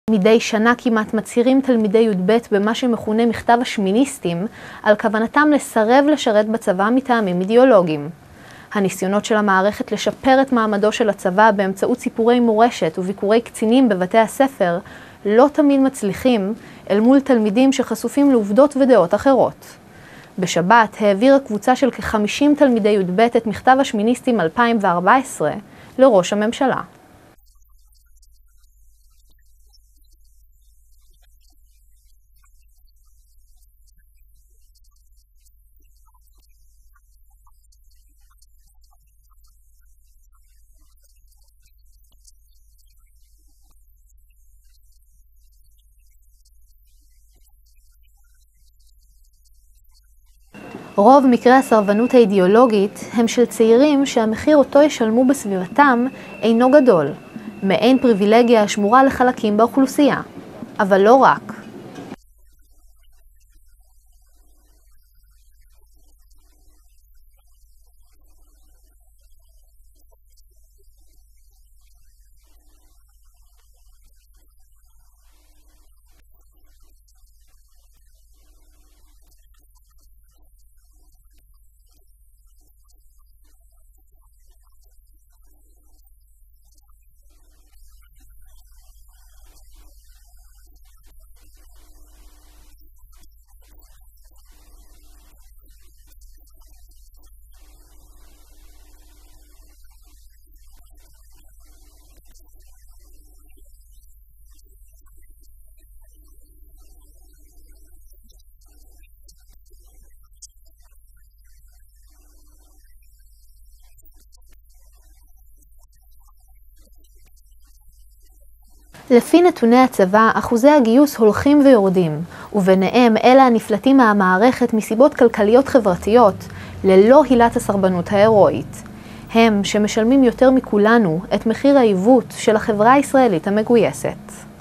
מדי שנה כמעט מצהירים תלמידי י"ב במה שמכונה מכתב השמיניסטים על כוונתם לסרב לשרת בצבא מטעמים אידיאולוגיים. הניסיונות של המערכת לשפר את מעמדו של הצבא באמצעות סיפורי מורשת וביקורי קצינים בבתי הספר לא תמיד מצליחים אל מול תלמידים שחשופים לעובדות ודעות אחרות. בשבת העבירה קבוצה של כ-50 תלמידי י"ב את מכתב השמיניסטים 2014 לראש הממשלה. רוב מקרי הסרבנות האידיאולוגית הם של צעירים שהמחיר אותו ישלמו בסביבתם אינו גדול, מעין פריבילגיה השמורה לחלקים באוכלוסייה, אבל לא רק. לפי נתוני הצבא, אחוזי הגיוס הולכים ויורדים, וביניהם אלה הנפלטים מהמערכת מסיבות כלכליות חברתיות, ללא עילת הסרבנות ההירואית. הם שמשלמים יותר מכולנו את מחיר העיוות של החברה הישראלית המגויסת.